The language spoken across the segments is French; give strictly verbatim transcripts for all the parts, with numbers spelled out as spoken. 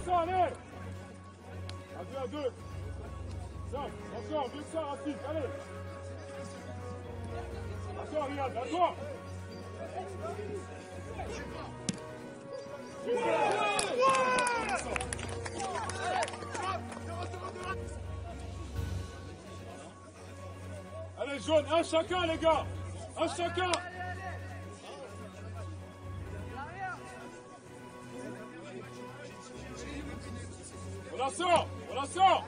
ça, allez. À deux, à deux. Ça, encore, mieux que ça, Rafik, allez. À toi, Riyad, à toi. Allez, jaune, un chacun, les gars. Un chacun. On la sort, on la sort.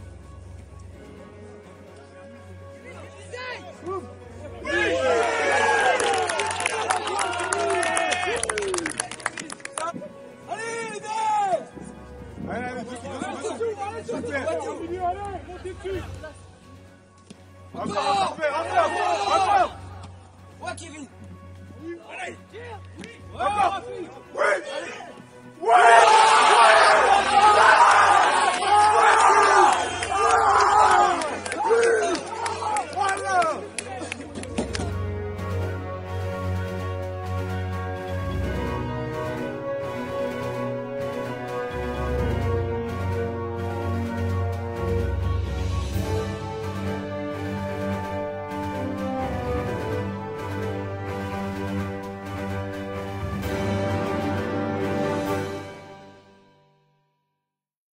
Allez, montez dessus. Encore, encore, encore. Ouais, Kevin. Allez. Encore. Oui. Oui.